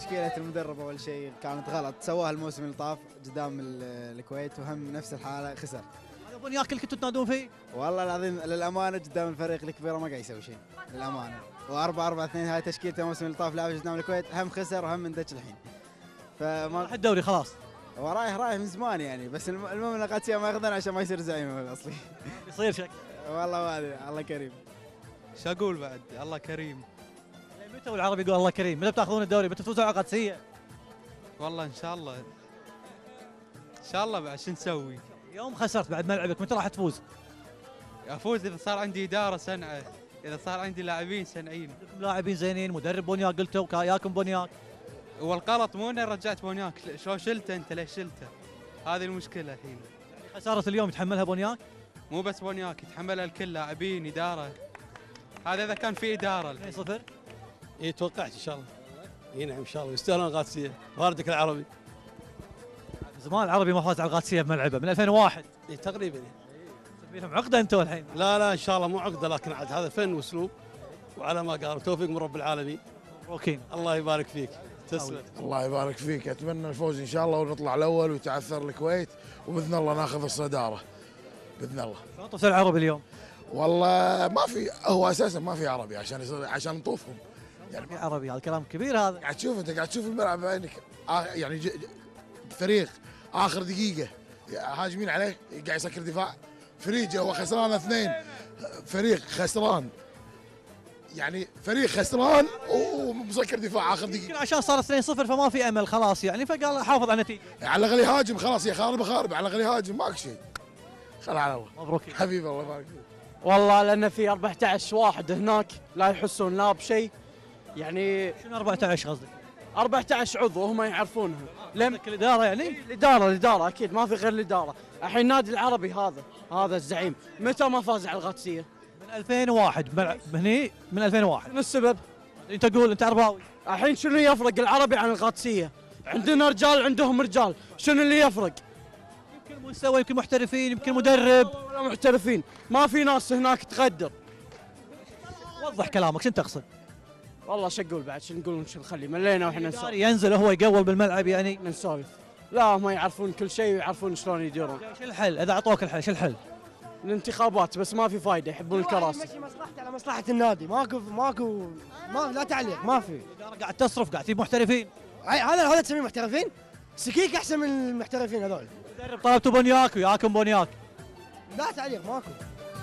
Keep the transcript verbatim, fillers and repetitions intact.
تشكيلة المدرب أول شيء كانت غلط، سواها الموسم اللي طاف قدام الكويت وهم نفس الحالة خسر. هذا بونياك اللي كنتوا تنادون فيه؟ والله العظيم للأمانة قدام الفريق الكبير ما قاعد يسوي شيء للأمانة. وأربعة أربعة اثنين هاي تشكيلته الموسم اللي طاف لعب قدام الكويت هم خسر وهم مندج الحين. فما راح الدوري خلاص. هو رايح رايح من زمان يعني، بس المهم انه قادسيه ما ياخذون عشان ما يصير زعيم الاصلي. يصير شكل. والله ما ادري، الله كريم. شو اقول بعد؟ الله كريم. متى والعربي يقول الله كريم؟ متى بتاخذون الدوري؟ متى تفوزون على القادسيه؟ والله ان شاء الله. ان شاء الله بعد شو نسوي؟ يوم خسرت بعد ملعبك، متى راح تفوز؟ افوز اذا صار عندي اداره سنعه، اذا صار عندي لاعبين سنعين. عندكم لاعبين زينين، مدرب بونياك قلتوا ياكم بونياك. والغلط مو اني رجعت بونياك، شو شلته انت؟ ليش شلته؟ هذه المشكله الحين. يعني خساره اليوم يتحملها بونياك؟ مو بس بونياك، يتحملها الكل، لاعبين، اداره. هذا اذا كان في اداره. اثنين صفر. اي توقعت ان شاء الله. اي نعم ان شاء الله يستاهلون القادسيه، واردك العربي. زمان العربي ما فاز على القادسيه بملعبه من ألفين وواحد. اي تقريبا. مسوي لهم عقده انتم الحين. لا لا ان شاء الله مو عقده، لكن عاد هذا فن واسلوب، وعلى ما قال توفيق من رب العالمين. مبروكين. الله يبارك فيك. تسلم. الله يبارك فيك، اتمنى الفوز ان شاء الله ونطلع الاول ويتعثر الكويت، وباذن الله ناخذ الصداره باذن الله. شلون طفت العربي اليوم؟ والله ما في، هو اساسا ما في عربي عشان يصير عشان نطوفهم يعني. في عربي، هذا كلام كبير هذا. قاعد تشوف انت قاعد تشوف الملعب بعينك، آه يعني ج- ج- فريق اخر دقيقه هاجمين عليه قاعد يسكر دفاع، فريق هو خسران اثنين، فريق خسران يعني فريق خسران ومسكر دفاع اخر دقيقه. يمكن عشان صار اثنين صفر فما في امل خلاص يعني، فقال حافظ على النتيجه. على الاقل يهاجم خلاص، يا خارب خارب على الاقل يهاجم، ماك شيء. خل على الله. مبروك حبيبي الله يبارك فيك. والله لان في أربعة عشر واحد هناك لا يحسون لا بشيء يعني. شنو أربعة عشر قصدك؟ أربعة عشر عضو هم يعرفونها. لم الاداره يعني؟ الاداره الاداره اكيد ما في غير الاداره. الحين النادي العربي هذا هذا الزعيم متى ما فاز على القادسيه؟ من ألفين وواحد ملعب هني، من ألفين وواحد. شنو السبب؟ انت تقول انت عرباوي. الحين شنو يفرق العربي عن القادسيه؟ عندنا رجال عندهم رجال، شنو اللي يفرق؟ يمكن مستوى، يمكن محترفين، يمكن مدرب. ولا محترفين، ما في ناس هناك تقدر. وضح كلامك، شنو تقصد؟ والله شو اقول بعد، شو نقول شو نخلي ملينا واحنا نسولف. ينزل هو يقول بالملعب يعني. نسولف. لا هم يعرفون كل شيء ويعرفون شلون يديرون. شو الحل؟ اذا اعطوك الحل شو الحل؟ الانتخابات، بس ما في فايده، يحبون الكراسي. ماشي مصلحته على مصلحه النادي، ماكو ماكو ما لا تعليق، ما في. الاداره قاعد تصرف، قاعد تجيب محترفين. هاي- هذا هذا تسميه محترفين؟ سكيك احسن من المحترفين هذول. مدرب طلبتوا بونياك وياكم بونياك. لا تعليق ماكو.